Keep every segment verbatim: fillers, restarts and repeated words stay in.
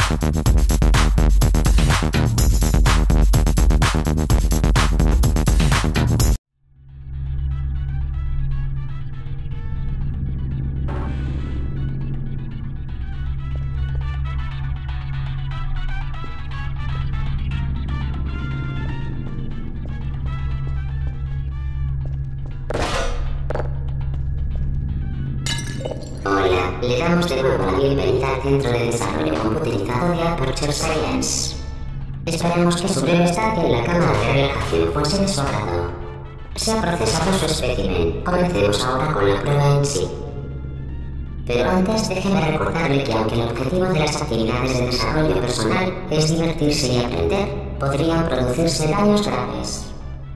Hola, le damos de nuevo la bienvenida al Centro de Desarrollo Computerizado de Aperture Science. Esperamos que su breve estancia en la cámara de relajación fuese de su agrado. Se ha procesado su espécimen. Comencemos ahora con la prueba en sí. Pero antes, déjeme recordarle que aunque el objetivo de las actividades de desarrollo personal es divertirse y aprender, podrían producirse daños graves.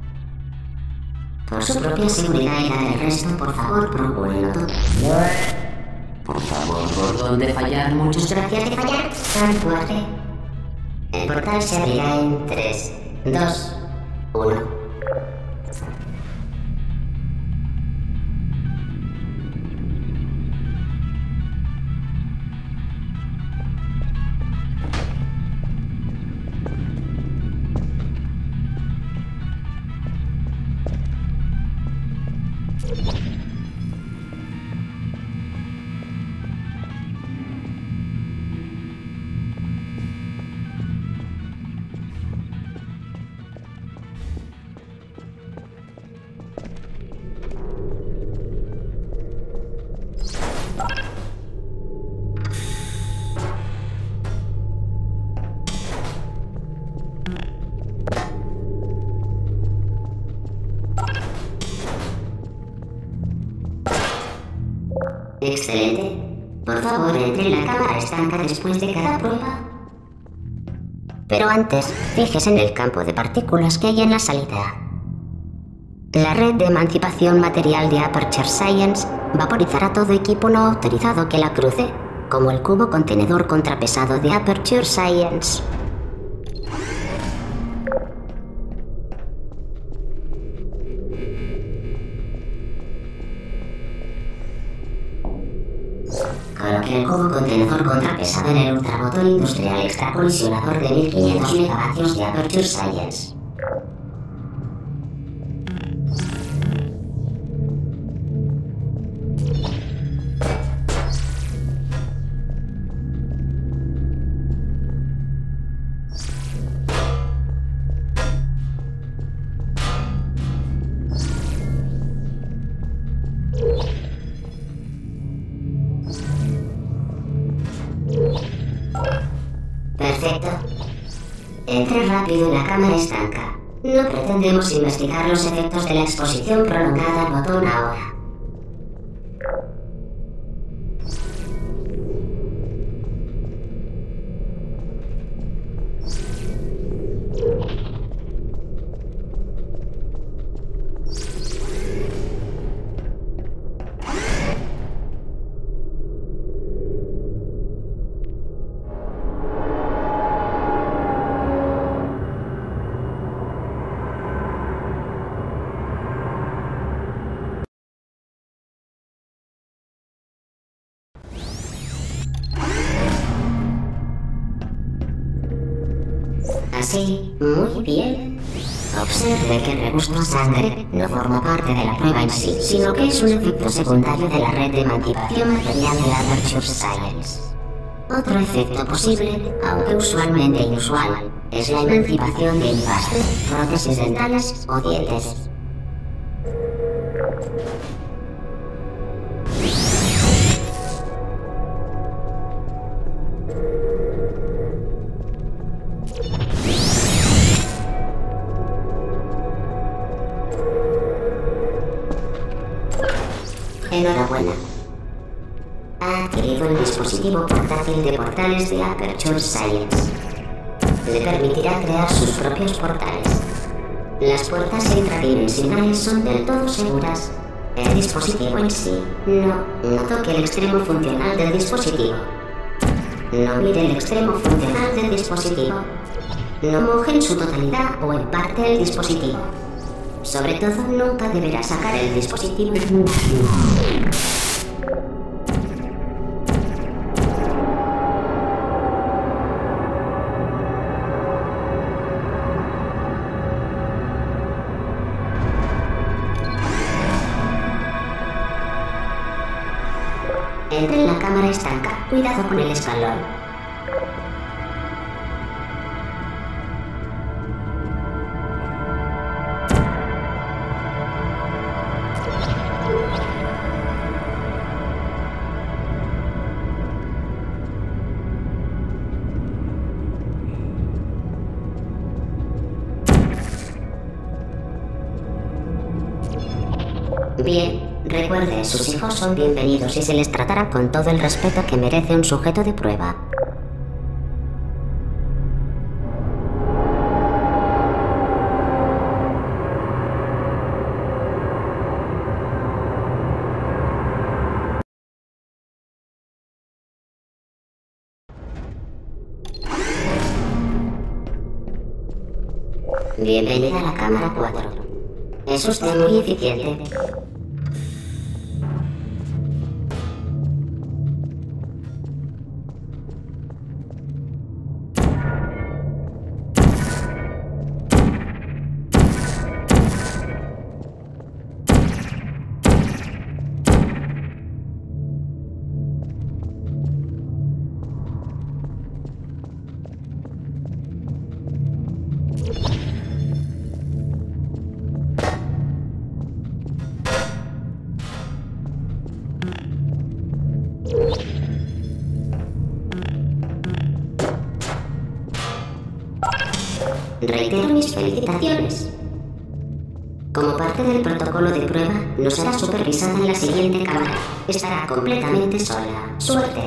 Por su propia seguridad y la del resto, por favor, procúrenlo todo. Por favor, botón de fallar. Muchas gracias de fallar. Calcuate. El portal se abrirá en tres, dos, uno. Excelente. Por favor, entre en la cámara estanca después de cada prueba. Pero antes, fíjese en el campo de partículas que hay en la salida. La red de emancipación material de Aperture Science vaporizará todo equipo no autorizado que la cruce, como el cubo contenedor contrapesado de Aperture Science. Coloque el cubo contenedor contrapesado en el ultramotor industrial extracolisionador de mil quinientos megavatios de Aperture Science. Perfecto. Entre rápido en la cámara estanca. No pretendemos investigar los efectos de la exposición prolongada al botón ahora. Así, muy bien. Observe que el regusto a sangre no forma parte de la prueba en sí, sino que es un efecto secundario de la red de emancipación material de Aperture Science. Otro efecto posible, aunque usualmente inusual, es la emancipación de empastes, prótesis dentales o dientes. Enhorabuena. Ha adquirido el dispositivo portátil de portales de Aperture Science. Le permitirá crear sus propios portales. Las puertas intradimensionales son del todo seguras. El dispositivo en sí, no, no toque el extremo funcional del dispositivo. No mire el extremo funcional del dispositivo. No moje en su totalidad o en parte el dispositivo. Sobre todo, nunca deberá sacar el dispositivo. entre en la cámara estanca. Cuidado con el escalón. Bien, recuerde, sus hijos son bienvenidos y se les tratará con todo el respeto que merece un sujeto de prueba. Bienvenida a la cámara cuatro. Es usted muy eficiente. Reitero mis felicitaciones. Como parte del protocolo de prueba, no será supervisada en la siguiente cámara. Estará completamente sola. Suerte.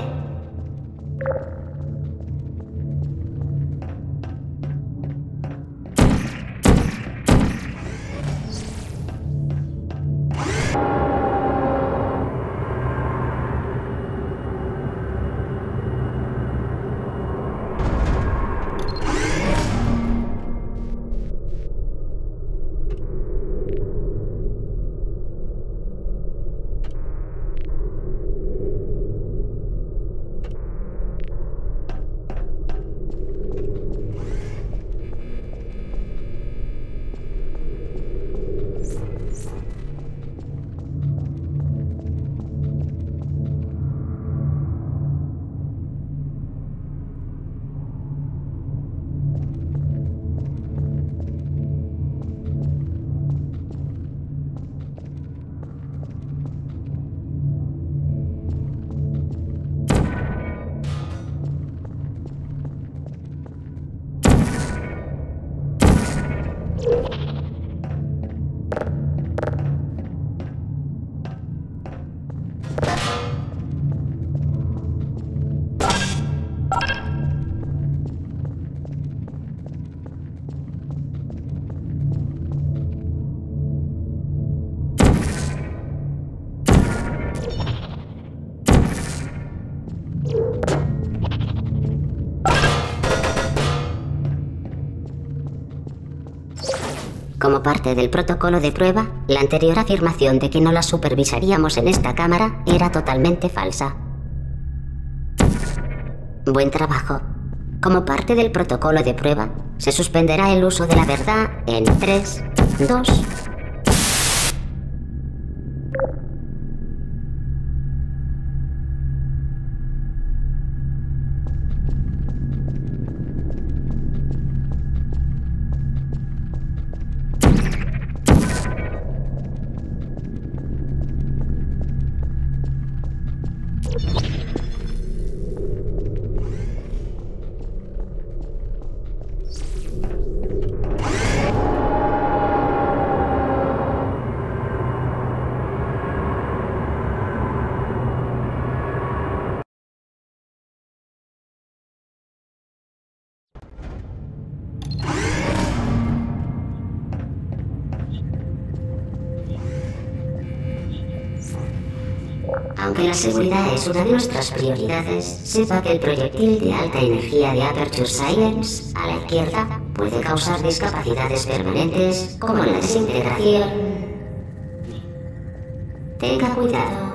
Como parte del protocolo de prueba, la anterior afirmación de que no la supervisaríamos en esta cámara era totalmente falsa. Buen trabajo. Como parte del protocolo de prueba, se suspenderá el uso de la verdad en tres, dos... Aunque la seguridad es una de nuestras prioridades, sepa que el proyectil de alta energía de Aperture Science, a la izquierda, puede causar discapacidades permanentes como la desintegración. Tenga cuidado.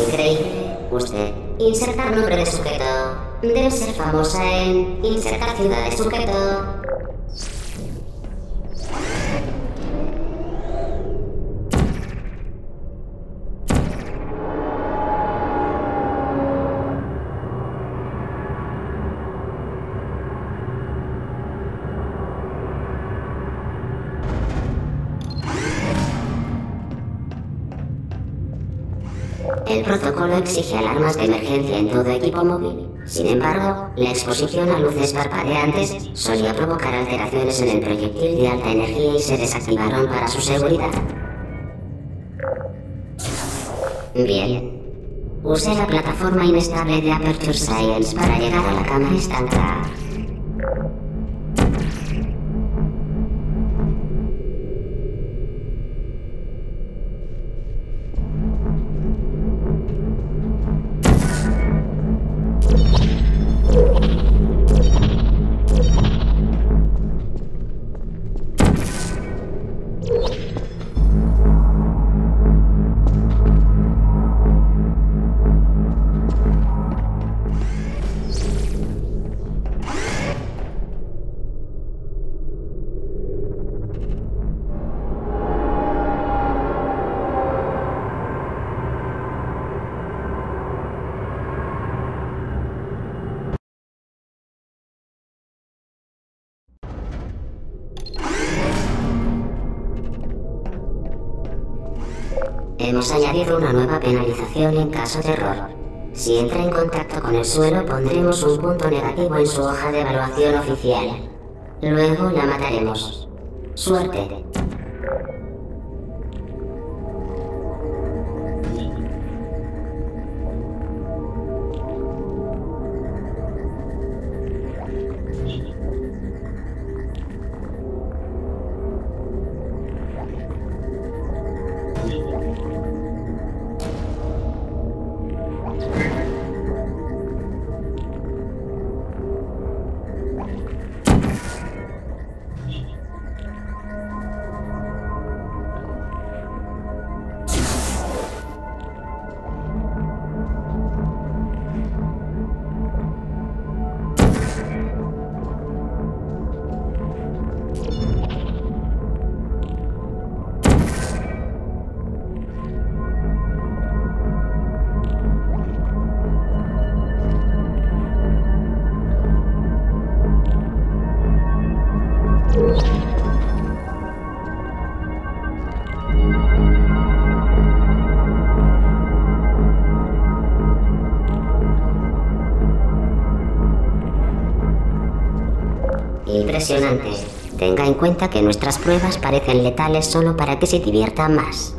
Increíble. Usted. Insertar nombre de sujeto. Debe ser famosa en insertar ciudad de sujeto. El protocolo exige alarmas de emergencia en todo equipo móvil. Sin embargo, la exposición a luces parpadeantes solía provocar alteraciones en el proyectil de alta energía y se desactivaron para su seguridad. Bien. Use la plataforma inestable de Aperture Science para llegar a la cámara estancada. Hemos añadido una nueva penalización en caso de error. Si entra en contacto con el suelo, pondremos un punto negativo en su hoja de evaluación oficial. Luego la mataremos. Suerte. Impresionante. Tenga en cuenta que nuestras pruebas parecen letales solo para que se divierta más.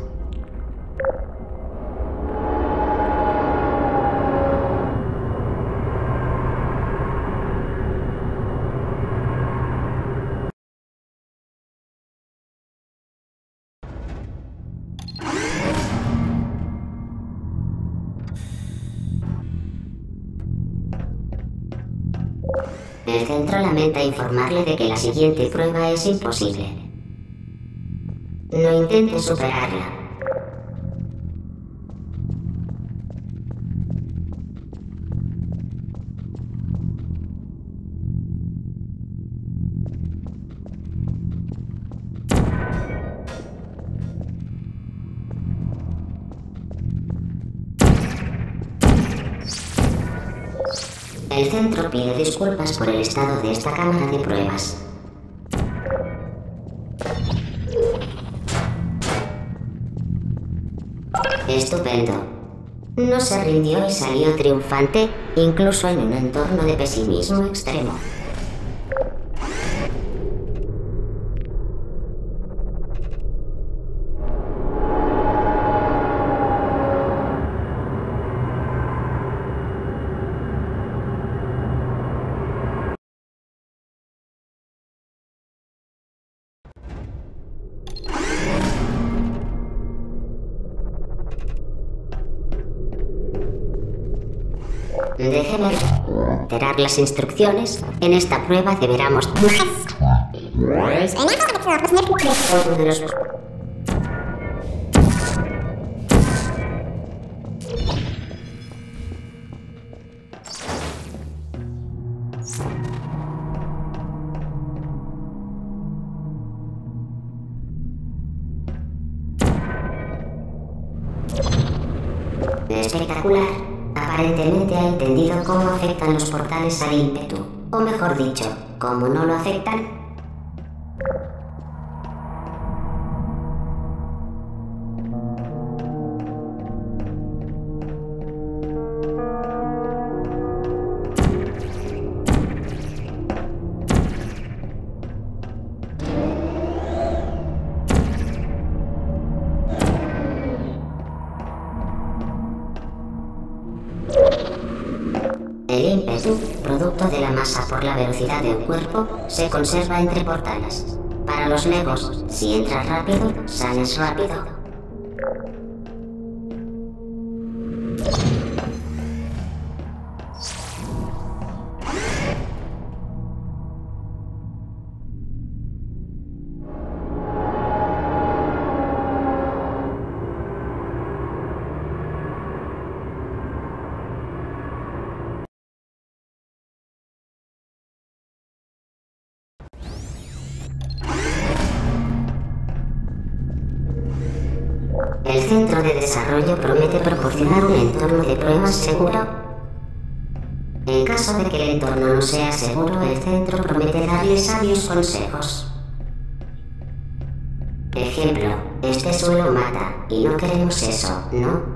El centro lamenta informarle de que la siguiente prueba es imposible. No intente superarla. El centro pide disculpas por el estado de esta cámara de pruebas. Estupendo. No se rindió y salió triunfante, incluso en un entorno de pesimismo extremo. Déjeme reiterar las instrucciones. En esta prueba deberá mostrar uno de los... Espectacular. Aparentemente ha entendido cómo afectan los portales al ímpetu. O mejor dicho, cómo no lo afectan. El ímpetu, producto de la masa por la velocidad del cuerpo, se conserva entre portales. Para los legos, si entras rápido, sales rápido. El centro de desarrollo promete proporcionar un entorno de pruebas seguro. En caso de que el entorno no sea seguro, el centro promete darle sabios consejos. Ejemplo, este suelo mata, y no queremos eso, ¿no?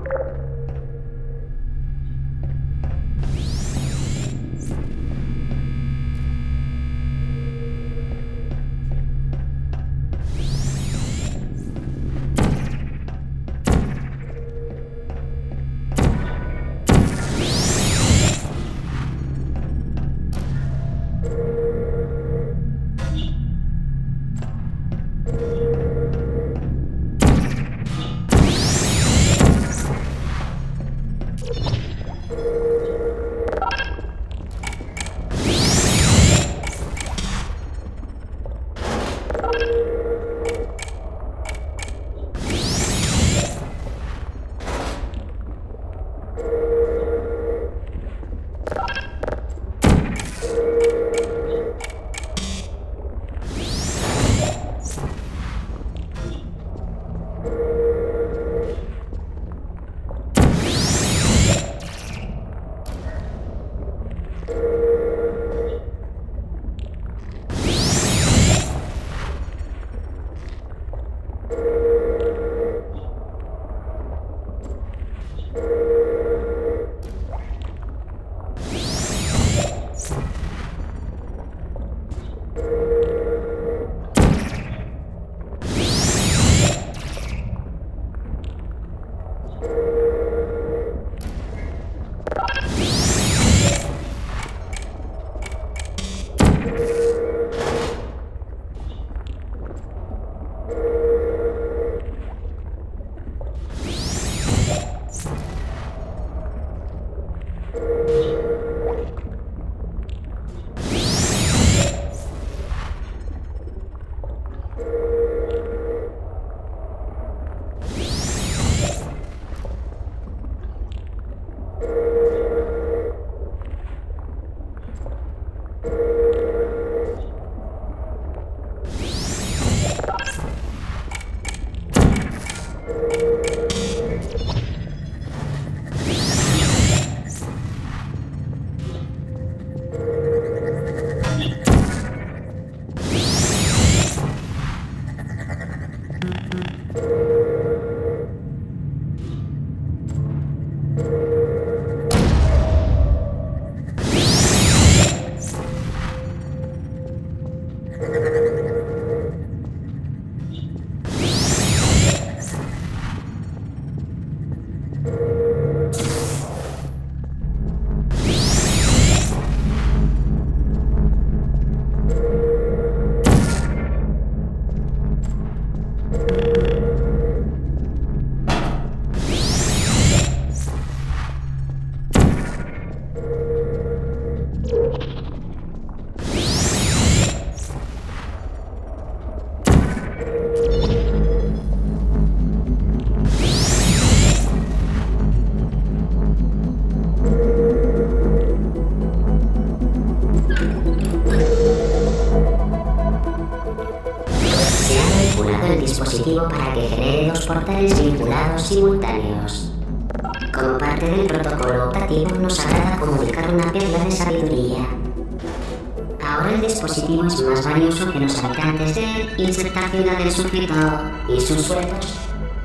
Para que genere dos portales vinculados simultáneos. Como parte del protocolo optativo, nos agrada comunicar una perla de sabiduría. Ahora el dispositivo es más valioso que los habitantes de insertación del sujeto y sus sueldos.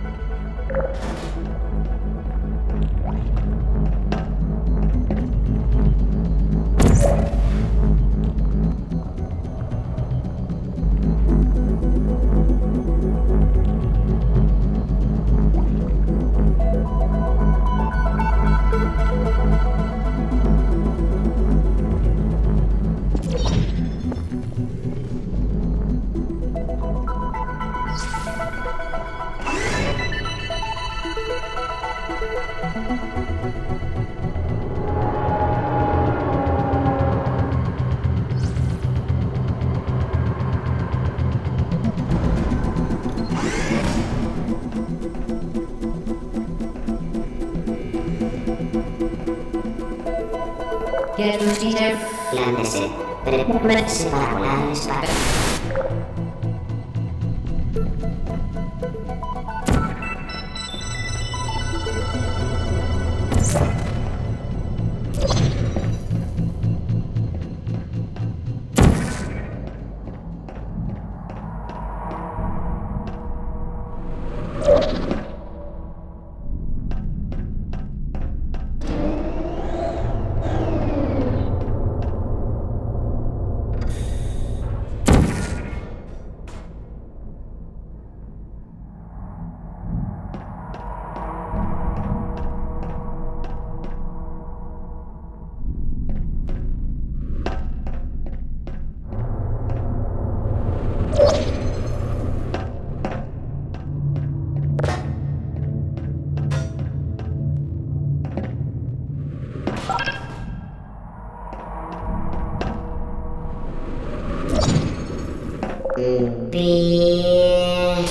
Lándese, prepárese para volar al espacio. Bien.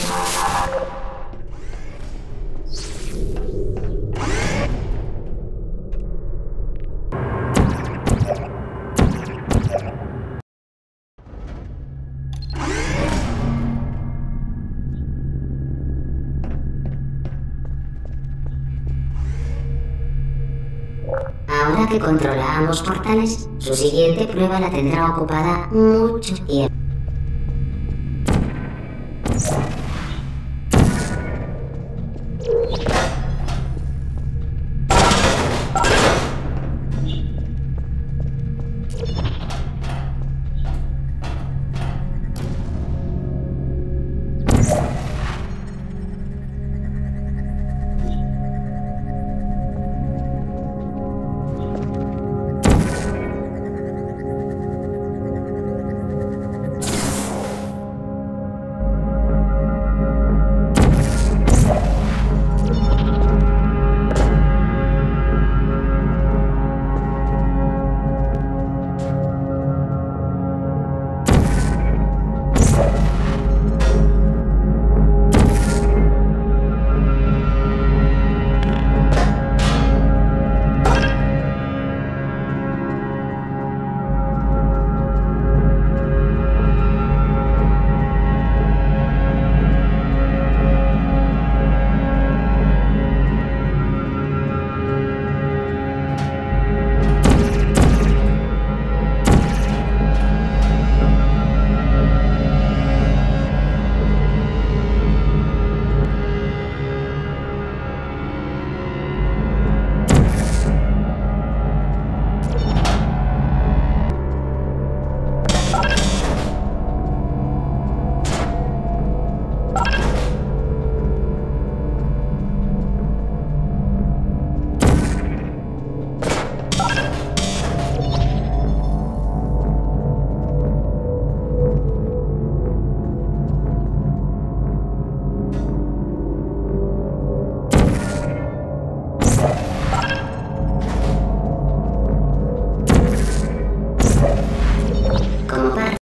Ahora que controla ambos portales, su siguiente prueba la tendrá ocupada mucho tiempo.